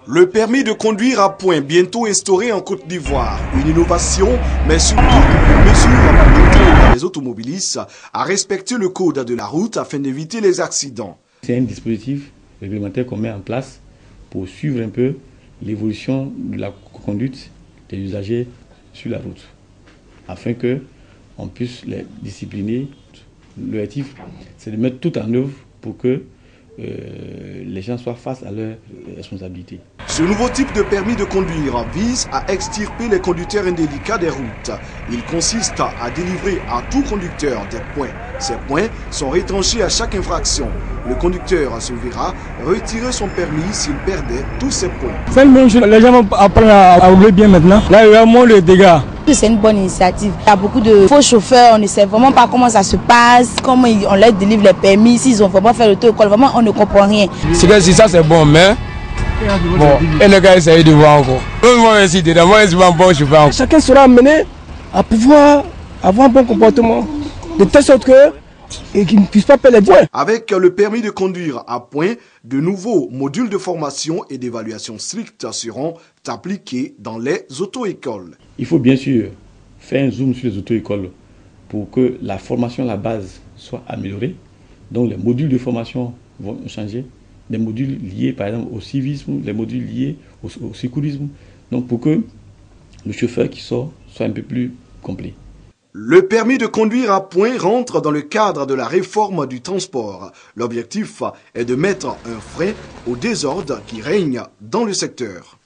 Le permis de conduire à points bientôt instauré en Côte d'Ivoire. Une innovation, mais surtout une mesure pour les automobilistes à respecter le code de la route afin d'éviter les accidents. C'est un dispositif réglementaire qu'on met en place pour suivre un peu l'évolution de la conduite des usagers sur la route, afin qu'on puisse les discipliner. L'objectif, c'est de mettre tout en œuvre pour que les gens soient face à leurs responsabilités. Ce nouveau type de permis de conduire vise à extirper les conducteurs indélicats des routes. Il consiste à délivrer à tout conducteur des points. Ces points sont retranchés à chaque infraction. Le conducteur se verra retirer son permis s'il perdait tous ses points. C'est une bonne chose. Les gens vont apprendre à rouler bien maintenant. Là, il y a moins de dégâts. C'est une bonne initiative. Il y a beaucoup de faux chauffeurs, on ne sait vraiment pas comment ça se passe, comment on leur délivre les permis, s'ils ont vraiment fait l'auto-école, vraiment on ne comprend rien. C'est que si ça c'est bon, mais bon, et les gars essayent de voir encore. Moi aussi, moi je suis un bon chauffeur. Chacun sera amené à pouvoir avoir un bon comportement, de telle sorte que et qu'ils ne puissent pas perdre les points. Avec le permis de conduire à points, de nouveaux modules de formation et d'évaluation strictes seront appliqués dans les auto-écoles. Il faut bien sûr faire un zoom sur les auto-écoles pour que la formation à la base soit améliorée. Donc les modules de formation vont changer. Des modules liés par exemple au civisme, les modules liés au sécurisme. Donc pour que le chauffeur qui sort soit un peu plus complet. Le permis de conduire à points rentre dans le cadre de la réforme du transport. L'objectif est de mettre un frein au désordre qui règne dans le secteur.